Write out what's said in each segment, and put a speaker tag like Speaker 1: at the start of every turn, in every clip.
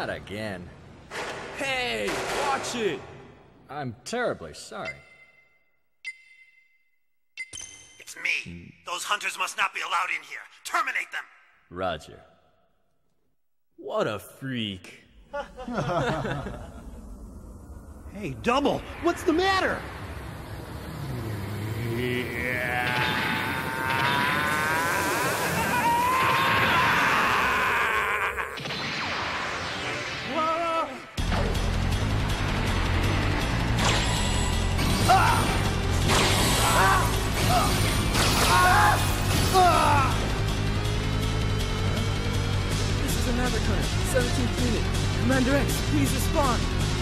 Speaker 1: Not again.
Speaker 2: Hey, watch it!
Speaker 1: I'm terribly sorry.
Speaker 3: It's me. Those hunters must not be allowed in here. Terminate them!
Speaker 1: Roger.
Speaker 2: What a freak.
Speaker 4: Hey, Double, what's the matter?
Speaker 2: This is another turn. 17th unit. Commander X, please respond.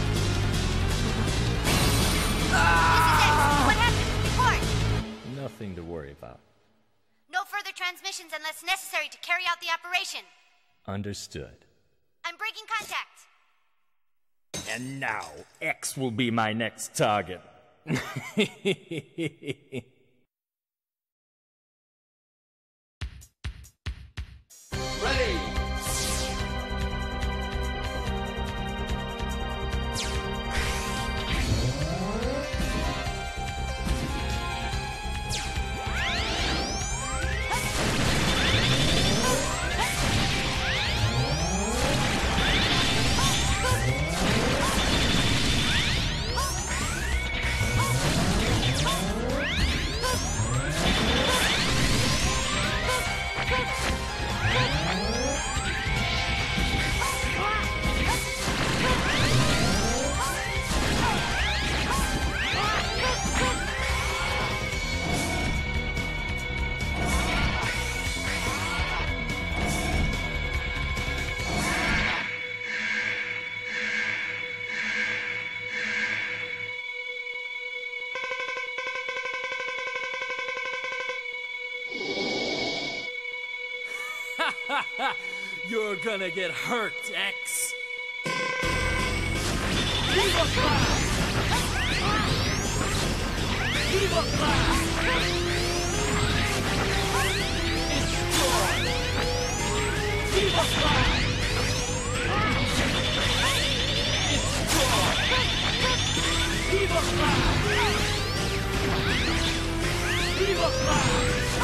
Speaker 5: This is X. What happened? Report.
Speaker 1: Nothing to worry about.
Speaker 5: No further transmissions unless necessary to carry out the operation.
Speaker 1: Understood.
Speaker 5: I'm breaking contact.
Speaker 1: And now, X will be my next target.
Speaker 2: Ready! You're gonna get hurt, X. Viva Blast! Viva Blast! Destroy! Viva Blast! Destroy! Viva Blast! Viva Blast!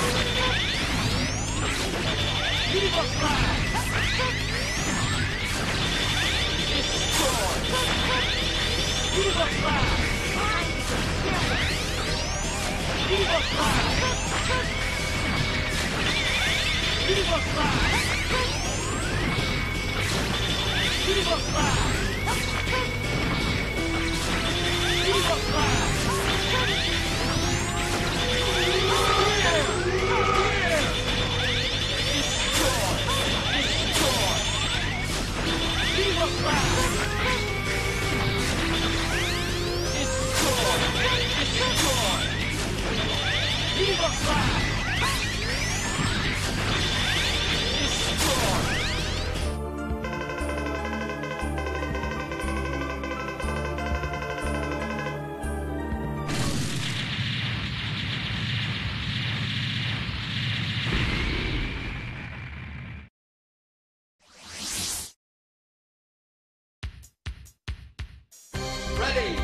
Speaker 2: Viva Blast! Destroy! Viva Blast! Viva Blast! Viva Blast! Viva Blast! Viva Blast! Viva Blast! Destroy! Destroy! Viva Blast! Destroy! Ready!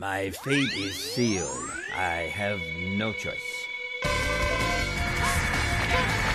Speaker 6: My fate is sealed. I have no choice.